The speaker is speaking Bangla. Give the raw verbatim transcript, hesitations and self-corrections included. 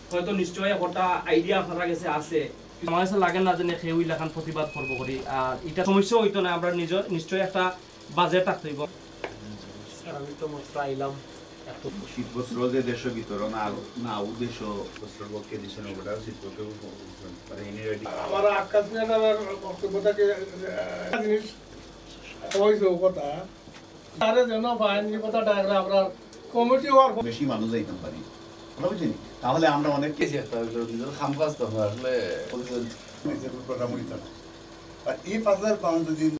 হয়তো নিশ্চয় একটা আইডিয়া আপনার কাছে আছে আমার কাছে লাগে না যে সেই লেখান প্রতিবাদ করবো করি আর এটা সমস্যা হইতো না আমরা নিজের নিশ্চয়ই একটা বাজেট থাকতে হইব আমি তো মাত্র আইলাম শীত বস্ত্র যে দেশ বিতরণ আর না উদ্দেশ্য বস্ত্র পক্ষে দিচ্ছেন ওটা শীত পক্ষে আমার আকাশ আমার বক্তব্যটাকে জিনিস হয়েছে কথা তারে যেন বাহিনী কথাটা আমরা কমিটি হওয়ার বেশি মানুষ যাইতাম পারি বুঝিনি তাহলে আমরা অনেক খাম কাজ তো আসলে এই পাঁচ হাজার পাউন্ড যদি